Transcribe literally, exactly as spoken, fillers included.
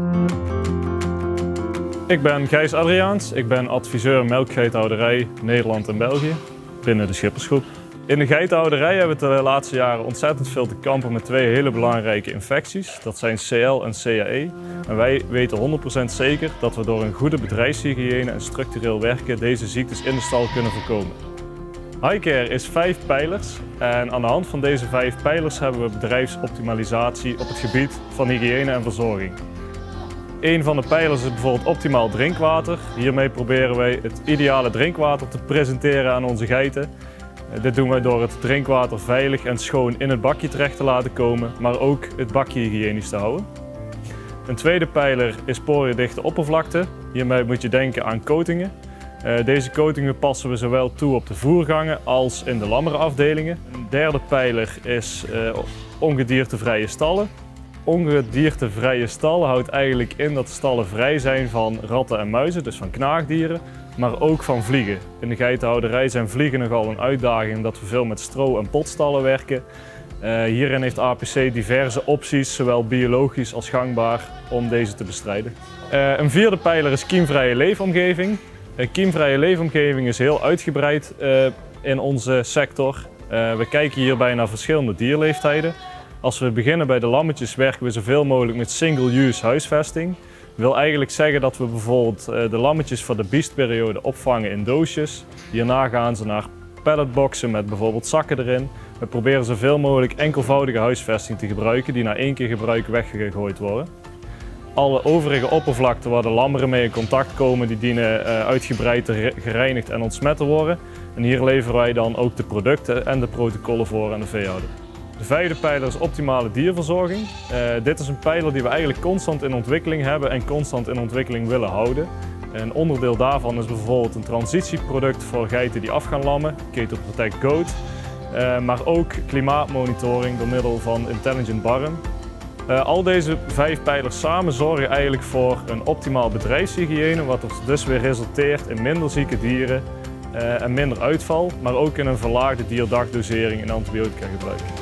Ik ben Gijs Adriaans, ik ben adviseur melkgeitenhouderij Nederland en België binnen de Schippersgroep. In de geitenhouderij hebben we de laatste jaren ontzettend veel te kampen met twee hele belangrijke infecties. Dat zijn C L en C A E. En wij weten honderd procent zeker dat we door een goede bedrijfshygiëne en structureel werken deze ziektes in de stal kunnen voorkomen. Highcare is vijf pijlers en aan de hand van deze vijf pijlers hebben we bedrijfsoptimalisatie op het gebied van hygiëne en verzorging. Een van de pijlers is bijvoorbeeld optimaal drinkwater. Hiermee proberen wij het ideale drinkwater te presenteren aan onze geiten. Dit doen wij door het drinkwater veilig en schoon in het bakje terecht te laten komen, maar ook het bakje hygiënisch te houden. Een tweede pijler is poriëndichte oppervlakte. Hiermee moet je denken aan coatingen. Deze coatingen passen we zowel toe op de voergangen als in de lammere afdelingen. Een derde pijler is ongediertevrije stallen. Ongediertevrije stallen houdt eigenlijk in dat de stallen vrij zijn van ratten en muizen, dus van knaagdieren, maar ook van vliegen. In de geitenhouderij zijn vliegen nogal een uitdaging omdat we veel met stro- en potstallen werken. Uh, hierin heeft A P C diverse opties, zowel biologisch als gangbaar, om deze te bestrijden. Uh, een vierde pijler is kiemvrije leefomgeving. Een kiemvrije leefomgeving is heel uitgebreid uh, in onze sector. Uh, we kijken hierbij naar verschillende dierleeftijdden. Als we beginnen bij de lammetjes werken we zoveel mogelijk met single-use huisvesting. Dat wil eigenlijk zeggen dat we bijvoorbeeld de lammetjes voor de biestperiode opvangen in doosjes. Hierna gaan ze naar palletboxen met bijvoorbeeld zakken erin. We proberen zoveel mogelijk enkelvoudige huisvesting te gebruiken die na één keer gebruik weggegooid worden. Alle overige oppervlakten waar de lammeren mee in contact komen, die dienen uitgebreid gereinigd en ontsmet te worden. En hier leveren wij dan ook de producten en de protocollen voor aan de veehouder. De vijfde pijler is optimale dierverzorging. Uh, dit is een pijler die we eigenlijk constant in ontwikkeling hebben en constant in ontwikkeling willen houden. Een onderdeel daarvan is bijvoorbeeld een transitieproduct voor geiten die af gaan lammen, Keto Protect Goat. Uh, maar ook klimaatmonitoring door middel van Intelligent Barren. Uh, al deze vijf pijlers samen zorgen eigenlijk voor een optimaal bedrijfshygiëne, wat er dus weer resulteert in minder zieke dieren uh, en minder uitval, maar ook in een verlaagde dierdagdosering en antibiotica gebruik.